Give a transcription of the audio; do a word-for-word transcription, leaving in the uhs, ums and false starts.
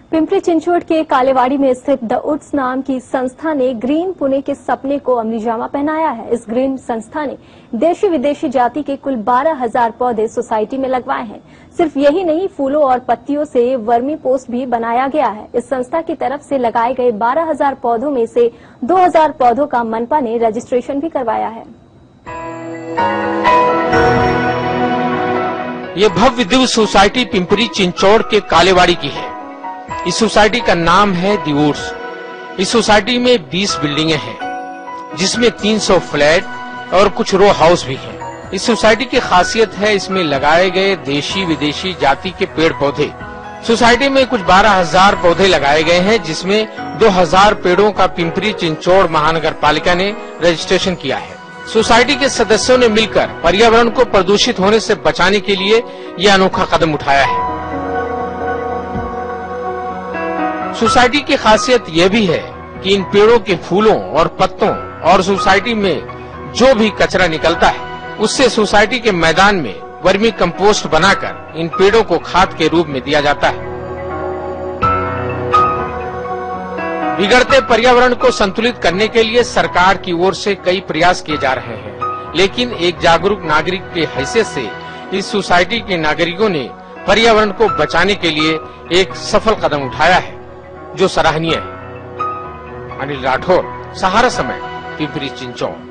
पिंपरी चिंचवड के कालेवाड़ी में स्थित द उड्स नाम की संस्था ने ग्रीन पुणे के सपने को अमलीजामा पहनाया है। इस ग्रीन संस्था ने देशी विदेशी जाति के कुल बारह हजार पौधे सोसाइटी में लगवाए हैं। सिर्फ यही नहीं, फूलों और पत्तियों से वर्मी पोस्ट भी बनाया गया है। इस संस्था की तरफ से लगाए गए बारह हजार पौधों में से दो हजार पौधों का मनपा ने रजिस्ट्रेशन भी करवाया है। ये भव्य दिव्य सोसाइटी पिंपरी चिंचवड के कालेवाड़ी की है। इस सोसाइटी का नाम है द उड्स। इस सोसाइटी में बीस बिल्डिंगें हैं, जिसमें तीन सौ फ्लैट और कुछ रो हाउस भी हैं। इस सोसाइटी की खासियत है इसमें लगाए गए देशी विदेशी जाति के पेड़ पौधे। सोसाइटी में कुछ बारह हजार पौधे लगाए गए हैं, जिसमें दो हजार पेड़ों का पिंपरी चिंचवड महानगर पालिका ने रजिस्ट्रेशन किया है। सोसाइटी के सदस्यों ने मिलकर पर्यावरण को प्रदूषित होने से बचाने के लिए यह अनोखा कदम उठाया है। सोसाइटी की खासियत यह भी है कि इन पेड़ों के फूलों और पत्तों और सोसाइटी में जो भी कचरा निकलता है, उससे सोसाइटी के मैदान में वर्मी कंपोस्ट बनाकर इन पेड़ों को खाद के रूप में दिया जाता है। बिगड़ते पर्यावरण को संतुलित करने के लिए सरकार की ओर से कई प्रयास किए जा रहे हैं, लेकिन एक जागरूक नागरिक के हैसियत से इस सोसाइटी के नागरिकों ने पर्यावरण को बचाने के लिए एक सफल कदम उठाया है, जो सराहनीय है। अनिल राठौर, सहारा समय, पिंपरी चिंचवड।